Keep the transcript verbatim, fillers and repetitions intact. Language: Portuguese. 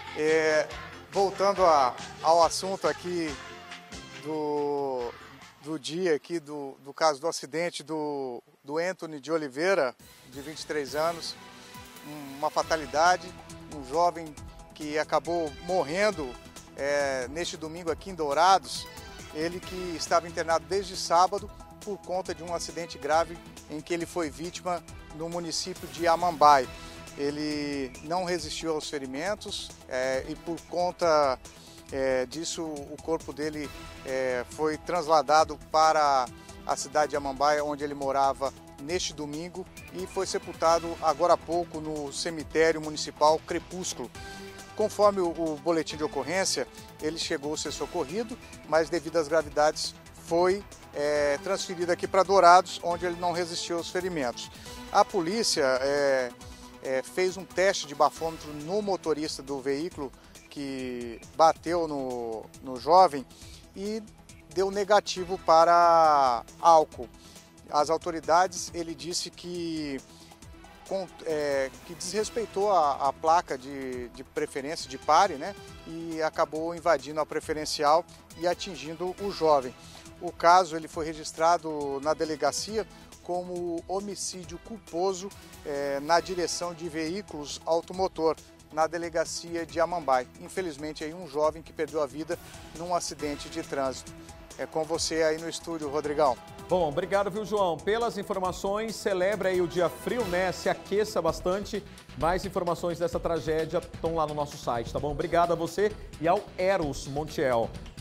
É, voltando a, ao assunto aqui do, do dia, aqui do, do caso do acidente do, do Anthony de Oliveira, de vinte e três anos, uma fatalidade, um jovem que acabou morrendo é, neste domingo aqui em Dourados, ele que estava internado desde sábado por conta de um acidente grave em que ele foi vítima no município de Amambai. Ele não resistiu aos ferimentos é, e por conta é, disso o corpo dele é, foi trasladado para a cidade de Amambai, onde ele morava neste domingo, e foi sepultado agora há pouco no cemitério municipal Crepúsculo. Conforme o, o boletim de ocorrência, ele chegou a ser socorrido, mas devido às gravidades foi é, transferido aqui para Dourados, onde ele não resistiu aos ferimentos. A polícia é, é, fez um teste de bafômetro no motorista do veículo que bateu no, no jovem e deu negativo para álcool. As autoridades, ele disse que, com, é, que desrespeitou a, a placa de, de preferência de pare, né, e acabou invadindo a preferencial e atingindo o jovem. O caso ele foi registrado na delegacia como homicídio culposo é, na direção de veículos automotor, na delegacia de Amambai. Infelizmente, aí um jovem que perdeu a vida num acidente de trânsito. É com você aí no estúdio, Rodrigão. Bom, obrigado, viu, João, pelas informações. Celebra aí o dia frio, né? Se aqueça bastante. Mais informações dessa tragédia estão lá no nosso site, tá bom? Obrigado a você e ao Eros Montiel.